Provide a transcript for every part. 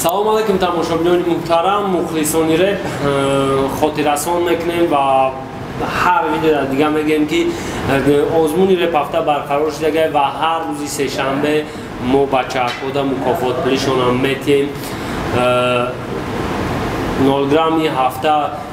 سلام علیکم تماشاگران محترم مخلصان رپ خاطررسان میکنیم و هر ویدیو دیگه میگیم که آزمون رپ هفته برقرار شده و هر روز سه شنبه ما بچه ها مکافات پلیشون هم میتیم 0 گرامی هفته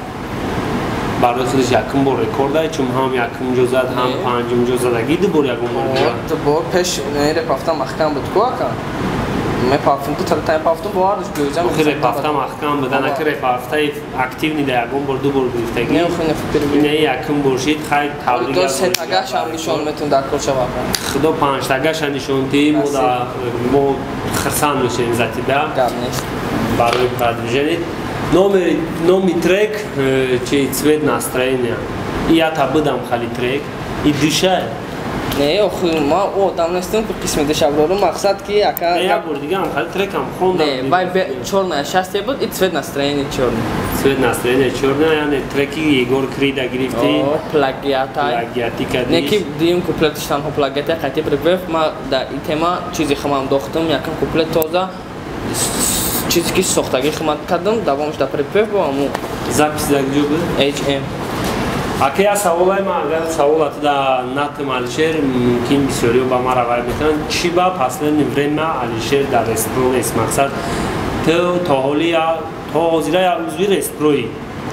برای خودش یکم بار رکورد است چون هم یکم جو زد هم پنجم جو زد اگه دو بار یکم بار پیش رپ هفته محکم بود کوه کن من پافتم تو تای پافتم باردش گوزم رپ هفته محکم بدن اگر رپ هفته اکتیو نیده یکم بار دو بار گرفتگی نه یکم باشید خیلی تبلیغ دو سه تاگش هم نشون میتون در کل شما خدا 5 تاگش نشون دیم و ما خرسان میشیم زتی بهم برای продвижение номер трек چه цвет настроения я та بدم خالی трек і дышай نه آخه ما آدم نیستیم که قسمت دشابرو رو مقصد کی اکا نه بار دیگه هم خالی трек هم خوندم نه بای چورنا شاسته بود این цвет настроения چورنا цвет настроения چورنا یعنی ترکی ایگور کریدا گرفتی پلاگیاتی کردی نه کی دیم کپلتش تنها پلاگیاتی قطعی پرفف ما در این تما چیزی خمام داختم یکم کپلت تازه چیزی که ساختگی خدمت کردم دوامش در پرپف با امو запись در کجا بود HM اگه یا سوالای ما اگر سوالات در نت مالشر ممکن بسیاری با ما روایت میکنن چی با последнее время алишер در رستوران است مقصد تو تا حالی تا حاضره یا عضوی رستورانی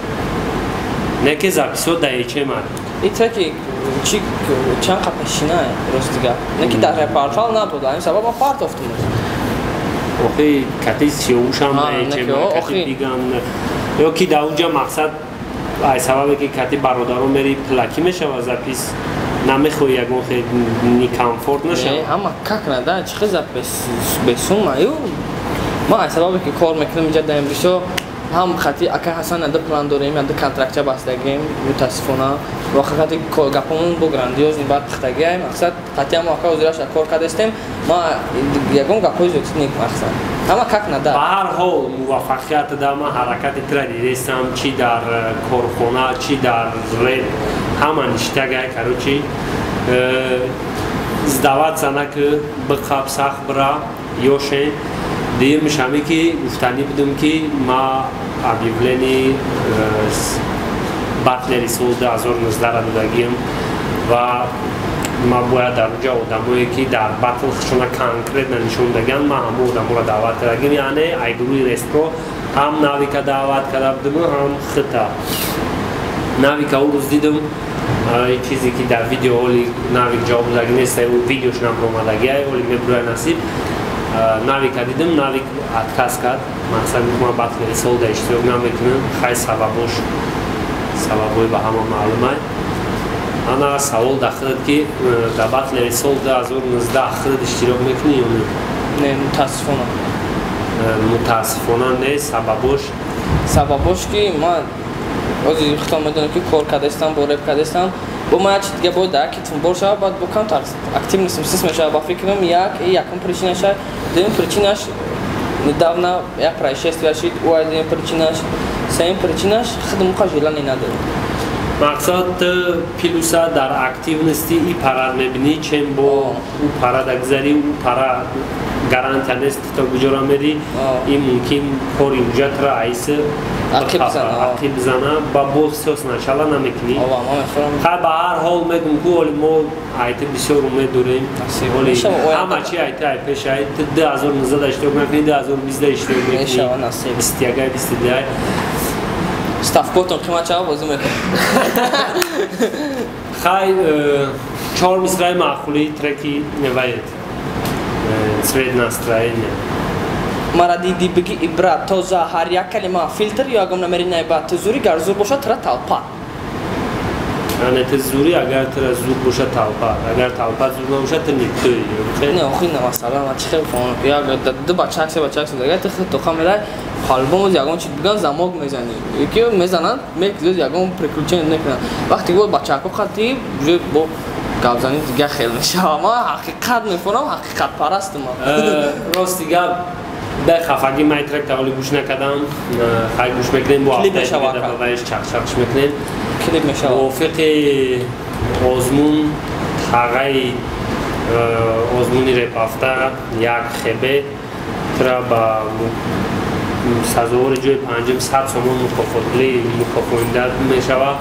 نه که записот در HM این ترکی چی چند قپشینه راستگاه نه که در رپارتال نبود این سبب ما پارت افتم اوکی کتی سیاوش هم کتی دیگان یا کی در اونجا مقصد ای سببه که کتی برادران میری پلاکی میشه و زپیس نمیخوی یکون خیلی نی کامفورت نشه اما کک نده چه زپیس بسون مایو ما ای سببه که کار میکنم اینجا در امریشو هم خطی اکه حسن نده پلان داریم نده کانترکچه بستگیم متاسفانه و خطی گپمون با گراندیوز بعد بختگی ای مقصد خطی هم اکه وزیرش کار کردستیم ما یکم گپوی زودت نیک مقصد اما کک نده به هر حال موفقیت در ما حرکت تردیدستم چی در کارخانه چی در رپ همه نشتگه کرو چی ازدوات زنه که بقاب سخت برا یوشن دیر میشمی که گفتنی بودم که ما объявление بطل رسول 2019 را دادگیم و ما باید در اونجا آدمایی که در بطل خشونه کانکریت نشون دگن ما همه آدم را دعوت کردیم یعنی ایگروی رسترو هم ناوی که دعوت کرده بودم هم خطا ناوی که او روز دیدم چیزی که در ویدیو اولی ناوی جواب دادگی نیست او ویدیوش نم رومدگی اولی میبروی نصیب ناوی که دیدم ناوی اتکاس کرد مقصد ما بطل رسول در اشتراک نمیکنم خیلی سببوی به همه معلومه انا سوال داخلت که در بطل رسول 2019 خرد اشتراک میکنی یا نه متاسفانه متاسفانه نه سببوش که ما اوزی خطا میدونم که کار کردستم با رپ کردستم با ما چی دیگه بود در کتون برشه باید بکنم تا اکتیو نیستم میشه با فکرم یکم پریچینش دوم پریچینش نداونا یک پرایشست داشتید و دوم پریچینش سوم پریچینش خدمت خواهی نداره مقصد پیلوسا در اکتیو نیستی ای پرا میبینی چند با او پرا دگذاری او پرا گارانتی نیست تا کجا را میری این ممکن کاری اونجا را ایسه عقیب بزنه با بوسیاس نشالا نمیکنی خیلی به هر حال میگم که ولی ما ایت بسیار امید داریم ولی همه چی ایت پیش ایت 2019 اشتراک میکنی 2020 اشتراک میکنی استیاگه 22 استاف کوتون قیمت چه بازی میکنه خیلی 4 مصرع معقولی ترکی نوید цвет настроения مرا دیدی بگی ابرات تازه هر یک کلمه فیلتر یا اگم نمیری نایبات تزوری گر زور باشه ترا تلپا یعنی تزوری اگر ترا زور باشه تلپا اگر تلپا زور نباشه تو نیکتوی نه آخی نه مثلا ما چی خیلی فهمم یا دو بچه عکس دیگه تو خاملا حالبوم یاگون چی بگن زماگ میزنی یکی میزنن میگذار یاگون پرکلچن نکنن وقتی بود بچه کو خاطی با گاوزانی دیگه خیلی میشه ما حقیقت میفهمم حقیقت پرست ما راست دیگه به خفگی من ترک تاولی گوش نکردم خیلی گوش میکنیم با هفته دیگه در بایش چخش میکنیم کلیپ میشه موافق آزمون تغیی آزمونی رپ هفته یک خبه را با سازوار جوی 500 سومون مکافات داد میشود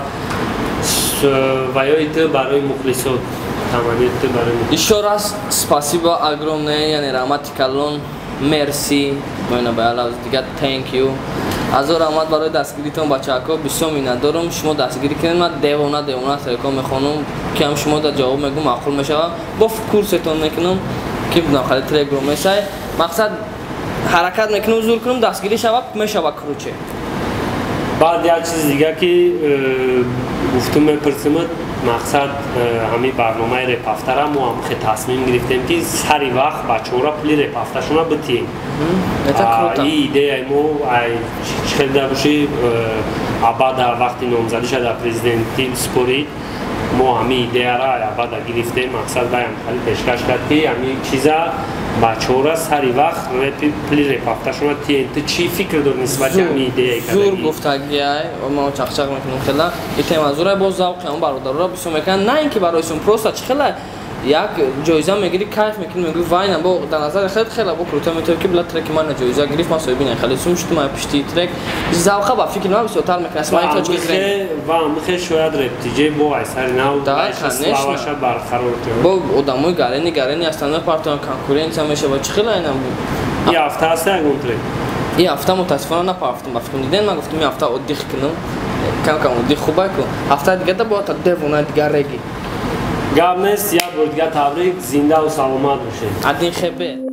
و یا ایت برای مخلصات تمامیت برای مخلصات. Еще раз спасибо огромное, яни rahmat калон, мерси, моина байалаз дига thank you. Азор rahmat барои дастгиритон бачаҳако бисёр миннатдорам. Шумо дастгирӣ кардед, ман девона телеком мехонам ки ҳам шумо дар ҷавоб мегӯм маъқул мешава. Бо курсетон мекунам ки хали телеграм месай. Мақсад ҳаракат мекунам зур кунам дастгирӣ шава мешава круче. بعد یک چیز دیگه که گفتم میپرسیم مقصد همین برنامه رپ هفته را ما هم تصمیم گرفتیم که سر وقت بچه‌ها را پلی رپ هفته شون بتیم. این ایده ما چقدر باشی بعد وقتی نامزدی شد در پرزیدنتی سپوری ما همین ایده را بعد گرفتیم مقصد باید خیلی پیشکش کرد که همین چیزا بچه‌ها را سر وقت پلی رپ هفته شون تیم چی فکر داری نسبت به همین ایده کردی؟ زور گفتگی و ما چخچق میکنیم خیلی این تیم از زور با ذوق هم برادر را بسیار میکنن نه اینکه برایشون پروسه خیلی یک جایزه میگیری کیف میکنی میگی وای نه با در نظر خیلی با کروتا میتونه که بلا ترک من جایزه گرفت ما سوی خیلی سومشت ما پشتی ترک ذوقه با فکر نام بسیار تر میکنه اسمای تو چیزی و میخه شاید رپتیجه با اثر ناو داشت برقرار با آدمای گارنی هستن پارتون کنکورنس همیشه با چه خیلی اینا بود یه هفته است اون ترک این هفته متاسفانه نپافتم بافتم دیدن من گفتم این هفته ادیخ کنم کم ادیخ خوبه کنم هفته دیگه تا با تا دوونه دیگه رگی گام نیست یا بود دیگه تبریک زنده و سلامت باشید. ادین خبر